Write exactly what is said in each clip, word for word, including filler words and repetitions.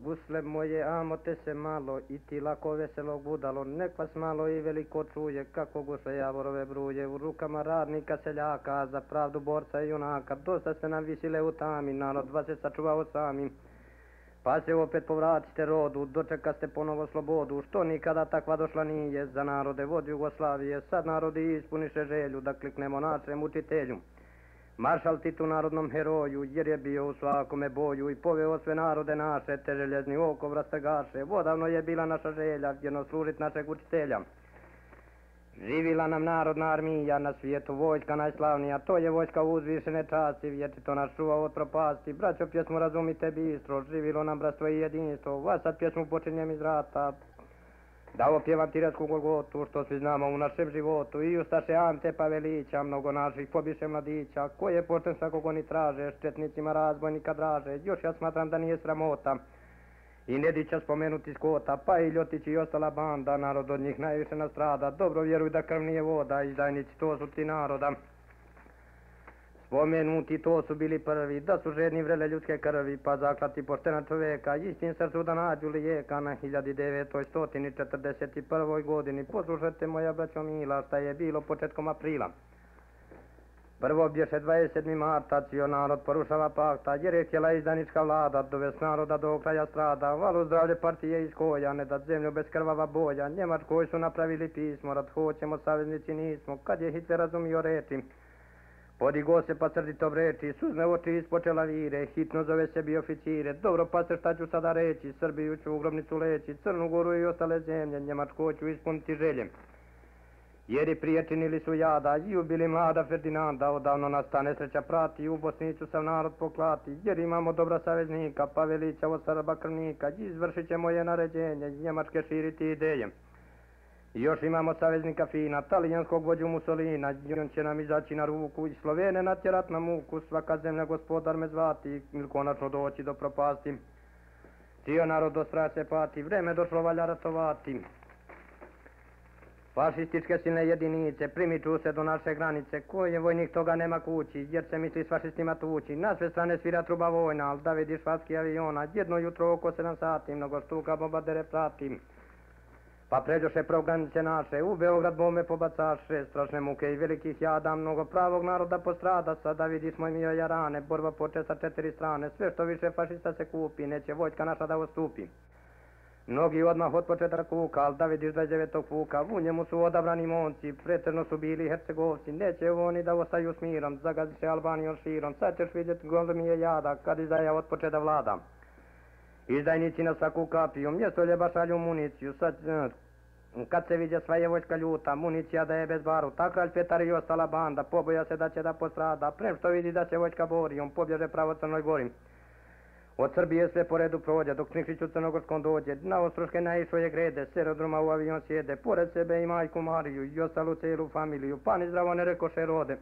Gusle moje, amote se malo, i ti lako veselo budalo, nek vas malo i veliko čuje, kako gusle javorove bruje, u rukama radnika seljaka, za pravdu borca i junaka, dosta ste nam visile u tami, narod vas je sačuvao sami. Pa se opet povratite rodu, dočekaste ponovo slobodu, što nikada takva došla nije, za narode vod Jugoslavije, sad narodi ispuniše želju, da kliknemo našem učitelju. Maršal Tito narodnom heroju, jer je bio u svakome boju i poveo sve narode naše, te željezni okov rastrgaše, odavno je bila naša želja, vjerno služit našeg učitelja. Živila nam narodna armija, na svijetu vojska najslavnija, to je vojska uzvišene časti, vječito nas čuva od propasti, braćo pjesmu razumite bistro, živilo nam bratstvo i jedinstvo, vas sad pjesmu počinjem iz rata. Da opjevam Tiransku Golgotu, što svi znamo u našem životu, i ustaše Ante Pavelića, mnogo naših pobiše mladića, koje pošten svakog oni traže, štetnicima razbojnika draže, još ja smatram da nije sramota. I Nedića spomenuti Skota, pa i Ljotić i ostala banda, narod od njih najviše nastrada, dobro vjeruj da krv nije voda, izdajnici to su ti naroda. Spomenuti to su bili prvi, da su žedni vrele ljudske krvi, pa zaklati poštena čoveka, istin srcu da nađu lijeka na hiljadu devetsto četrdeset prvoj godini. Poslušajte moja braćo mila, šta je bilo početkom aprila. Prvo bješe dvadeset sedmog marta, cijel narod porušava pakta, jer je htjela izdajnička vlada dovest naroda do kraja strada, valu zdravlje partije iz koja, ne dat zemlju bez krvava boja, Njemačkoj su napravili pismo, rad hoćemo, saveznici nismo, kad je Hitler razumio reči. Podigo se pa srdito vreči, suzne oči ispočela vire, hitno zove sebi oficire, dobro pa se šta ću sada reći, Srbiju ću u grobnicu leći, Crnu Goru i ostale zemlje, Njemačko ću ispuniti želje. Jer i prije činili su jada, i ubili mlada Ferdinanda, odavno nas ta nesreća prati, u Bosni ću sav narod poklati, jer imamo dobra saveznika, Pavelića od Srba krvnika, izvršit ćemo je naređenje, Njemačke širiti ideje. Još imamo saveznika Fina, talijanskog vođu Mussolina, i on će nam izaći na ruku i Slovene natjerat na muku, svaka zemlja gospodar me zvati, ili konačno doći do propasti. Cijel narod do straše pati, vreme došlo valja ratovati. Fašističke silne jedinice primiču se do naše granice, koji je vojnik toga nema kući, jer se misli s fašistima tući. Na sve strane svira truba vojna, al da vidiš švatski aviona, jedno jutro oko sedam sati, mnogo štuka bombardere pratim. Pa pređoše pro granice naše, u Beograd bombe pobacaše, strašne muke i velikih jada, mnogo pravog naroda postrada, sada vidiš moj mio jarane, borba poče sa četiri strane, sve što više fašista se kupi, neće vojska naša da ostupi. Mnogi odmah od početka kuka, al da vidiš dvadeset devetog puka, u njemu su odabrani momci, pretežno su bili Hercegovci, neće oni da ostaju s mirom, zagazi se Albanijom širom, sad ćeš vidjeti goldomije jada, kad izdaja od početka vlada. Izdajnici na svaku kapiju, mjesto ljeba šalju municiju, sad, kad se vidje sva je vojska ljuta, municija da je bez baruta, kralj Petar i ostala banda, poboja se da će da postrada, prem što vidi da se vojska bori, on pobježe pravo Crnoj Gori. Od Srbije sve po redu prođe, dok Nikšić u Crnogorskom dođe, na Ostroške naišao je grede, s aerodroma u avion sjede, pored sebe i majku Mariju i ostalu celu familiju, pa ni zdravo ne rekoše rode.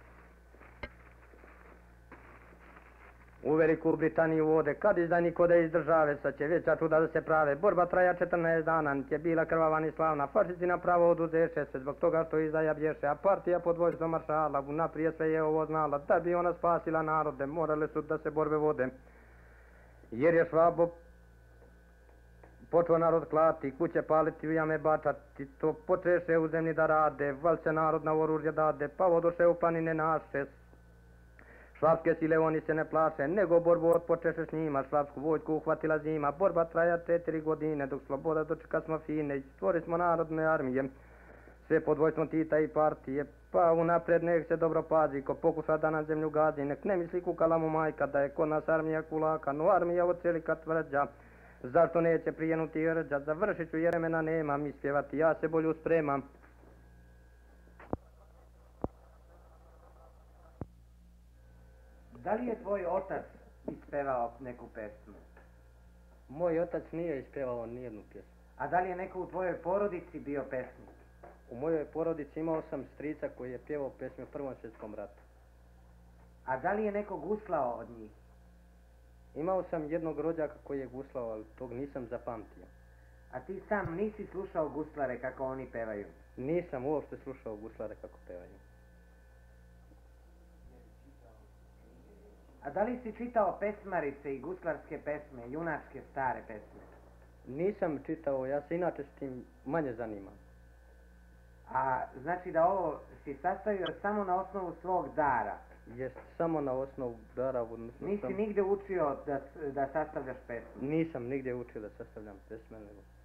U Veliku Britaniju vode, kad izdajnik ode iz države, sad će veća čuda da se prave, borba traja četrnaest dana, niti je bila krvava ni slavna, fašisti na pravo oduzeše se, zbog toga što izdaja bješe, a partija pod vojstvom maršala, unaprijed sve je ovo znala, da bi ona spasila narode, morale su da se borbe vode. Jer je Švabo počeo narod klati, kuće paliti, u jame bačati, to počeše u zemlji da rade, val se narod na oružje dade, pa odoše u planine naše. Švapske sile oni se ne plaše, nego borbu otpočeše s njima, švapsku vojsku uhvatila zima, borba traja četiri godine, dok sloboda dočeka smo fine, i stvori smo narodne armije, sve pod vojstvom Tita i partije, pa unaprijed nek se dobro pazi, ko pokuša da na zemlju gazi, nek ne misli kukala mu majka, da je kod nas armija kulaka, no armija od celika tvrđa, zašto neće prijenuti rđa, završit ću jer vremena nema, mi spjevati, ja se bolju spremam. Da li je tvoj otac ispevao neku pesmu? Moj otac nije ispevao nijednu pjesmu. A da li je neko u tvojoj porodici bio pesnik? U mojoj porodici imao sam strica koji je pjevao pjesme u Prvom svjetskom ratu. A da li je neko guslao od njih? Imao sam jednog rođaka koji je guslao, ali tog nisam zapamtio. A ti sam nisi slušao guslare kako oni pevaju? Nisam uopšte slušao guslare kako pevaju. A A da li si čitao pesmarice i guslarske pesme, junačke stare pesme? Nisam čitao, ja se inače s tim manje zanimam. A znači da ovo si sastavio samo na osnovu svog dara? Jest samo na osnovu dara. Odnosno Nisi sam... nigde učio da, da sastavljaš pesme? Nisam nigdje učio da sastavljam pesme, nego